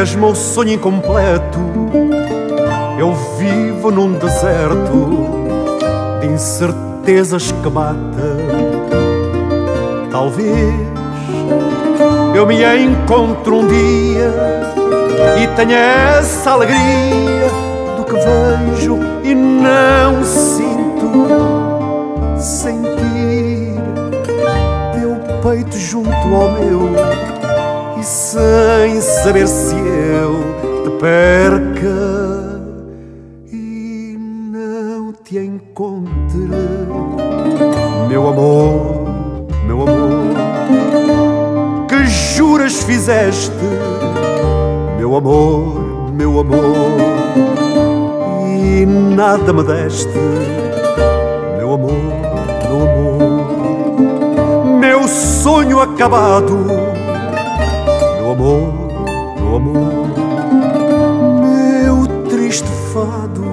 És meu sonho incompleto. Eu vivo num deserto de incertezas que mata. Talvez eu me encontre um dia e tenha essa alegria do que vejo e não sinto. Sentir teu peito junto ao meu e sem saber se eu te perca e não te encontre. Meu amor, meu amor, que juras fizeste, meu amor, meu amor, e nada me deste, meu amor, meu amor, meu sonho acabado, meu amor, meu amor, meu triste fado.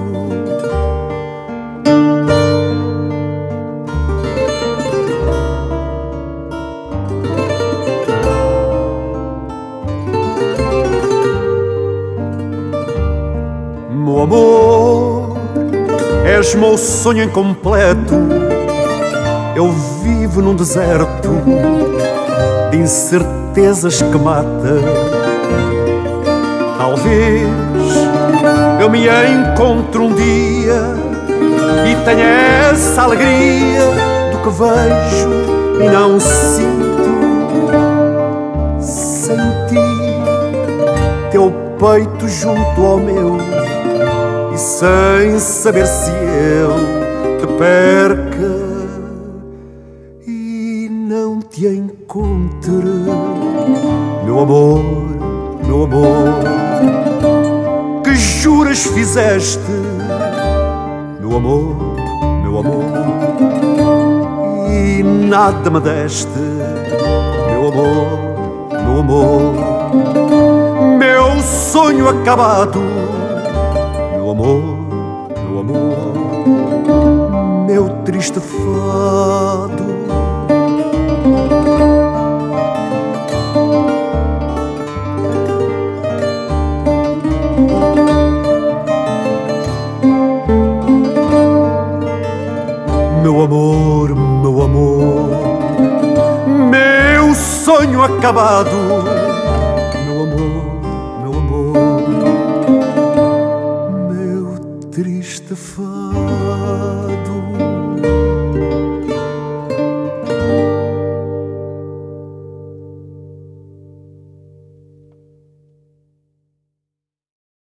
Meu amor, és meu sonho incompleto. Eu vivo num deserto de incertezas que mata. Talvez eu me encontre um dia e tenha essa alegria do que vejo e não sinto. Sentir teu peito junto ao meu e sem saber se eu te perca e não te encontre. Meu amor, meu amor, que juras fizeste, meu amor, meu amor, e nada me deste, meu amor, meu amor, meu sonho acabado, meu amor, meu amor, meu triste fado. Meu amor, meu amor, meu sonho acabado, meu amor, meu amor, meu triste fado.